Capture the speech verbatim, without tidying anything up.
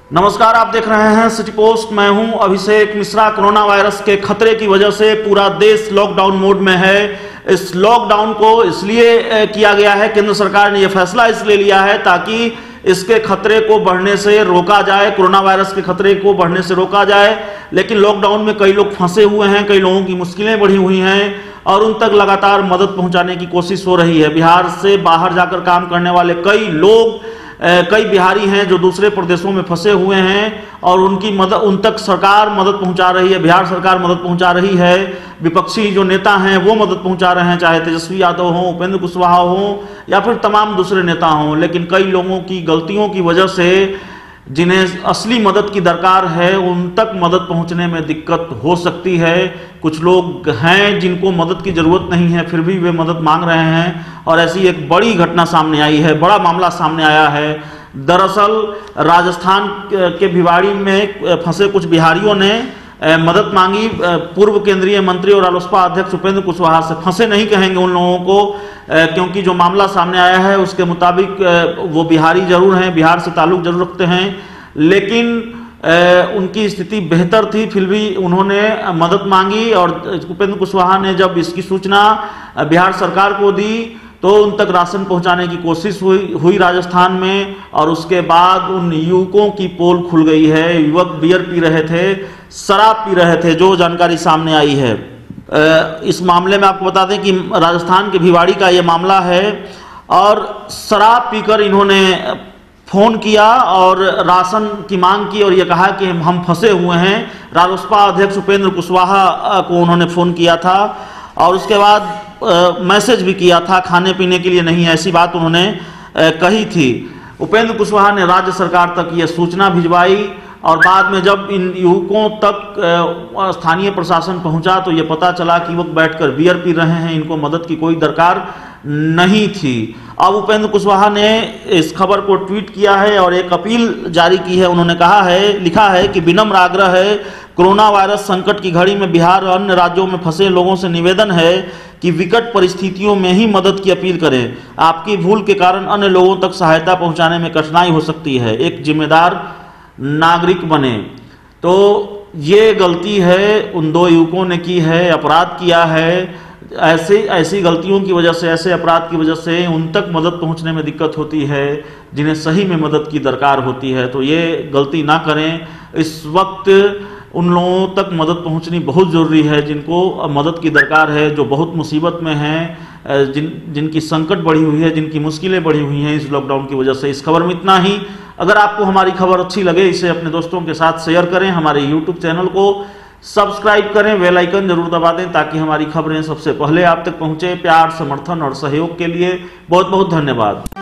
नमस्कार, आप देख रहे हैं सिटी पोस्ट। मैं हूं अभिषेक मिश्रा। कोरोना वायरस के खतरे की वजह से पूरा देश लॉकडाउन मोड में है। इस लॉकडाउन को इसलिए किया गया है, केंद्र सरकार ने यह फैसला इसलिए लिया है ताकि इसके खतरे को बढ़ने से रोका जाए, कोरोना वायरस के खतरे को बढ़ने से रोका जाए। लेकिन लॉकडाउन में कई लोग फंसे हुए हैं, कई लोगों की मुश्किलें बढ़ी हुई हैं और उन तक लगातार मदद पहुंचाने की कोशिश हो रही है। बिहार से बाहर जाकर काम करने वाले कई लोग, कई बिहारी हैं जो दूसरे प्रदेशों में फंसे हुए हैं और उनकी मदद, उन तक सरकार मदद पहुंचा रही है, बिहार सरकार मदद पहुंचा रही है। विपक्षी जो नेता हैं वो मदद पहुंचा रहे हैं, चाहे तेजस्वी यादव हों, उपेंद्र कुशवाहा हों या फिर तमाम दूसरे नेता हों। लेकिन कई लोगों की गलतियों की वजह से जिन्हें असली मदद की दरकार है उन तक मदद पहुंचने में दिक्कत हो सकती है। कुछ लोग हैं जिनको मदद की जरूरत नहीं है, फिर भी वे मदद मांग रहे हैं और ऐसी एक बड़ी घटना सामने आई है, बड़ा मामला सामने आया है। दरअसल राजस्थान के भिवाड़ी में फंसे कुछ बिहारियों ने मदद मांगी। पूर्व केंद्रीय मंत्री और रालोसपा अध्यक्ष उपेंद्र कुशवाहा से। फंसे नहीं कहेंगे उन लोगों को, क्योंकि जो मामला सामने आया है उसके मुताबिक वो बिहारी जरूर हैं, बिहार से ताल्लुक जरूर रखते हैं, लेकिन उनकी स्थिति बेहतर थी, फिर भी उन्होंने मदद मांगी। और उपेंद्र कुशवाहा ने जब इसकी सूचना बिहार सरकार को दी तो उन तक राशन पहुंचाने की कोशिश हुई हुई राजस्थान में। और उसके बाद उन युवकों की पोल खुल गई है। युवक बियर पी रहे थे, शराब पी रहे थे, जो जानकारी सामने आई है। इस मामले में आपको बता दें कि राजस्थान के भिवाड़ी का ये मामला है और शराब पीकर इन्होंने फोन किया और राशन की मांग की और ये कहा कि हम फंसे हुए हैं। रालोसपा अध्यक्ष उपेंद्र कुशवाहा को उन्होंने फोन किया था और उसके बाद मैसेज भी किया था, खाने पीने के लिए नहीं, ऐसी बात उन्होंने कही थी। उपेंद्र कुशवाहा ने राज्य सरकार तक ये सूचना भिजवाई और बाद में जब इन युवकों तक स्थानीय प्रशासन पहुंचा तो ये पता चला कि वो बैठकर बियर पी रहे हैं, इनको मदद की कोई दरकार नहीं थी। अब उपेंद्र कुशवाहा ने इस खबर को ट्वीट किया है और एक अपील जारी की है। उन्होंने कहा है, लिखा है कि विनम्र आग्रह है, कोरोना वायरस संकट की घड़ी में बिहार और अन्य राज्यों में फंसे लोगों से निवेदन है कि विकट परिस्थितियों में ही मदद की अपील करें। आपकी भूल के कारण अन्य लोगों तक सहायता पहुंचाने में कठिनाई हो सकती है। एक जिम्मेदार नागरिक बने। तो ये गलती है उन दो युवकों ने की है, अपराध किया है। ऐसे ऐसी गलतियों की वजह से, ऐसे अपराध की वजह से उन तक मदद पहुंचने में दिक्कत होती है जिन्हें सही में मदद की दरकार होती है। तो ये गलती ना करें। इस वक्त उन लोगों तक मदद पहुंचनी बहुत ज़रूरी है जिनको मदद की दरकार है, जो बहुत मुसीबत में हैं, जिन जिनकी संकट बढ़ी हुई है, जिनकी मुश्किलें बढ़ी हुई हैं इस लॉकडाउन की वजह से। इस खबर में इतना ही। अगर आपको हमारी खबर अच्छी लगे इसे अपने दोस्तों के साथ शेयर करें, हमारे यूट्यूब चैनल को सब्सक्राइब करें, बेल आइकन जरूर दबा दें ताकि हमारी खबरें सबसे पहले आप तक पहुंचे। प्यार, समर्थन और सहयोग के लिए बहुत बहुत धन्यवाद।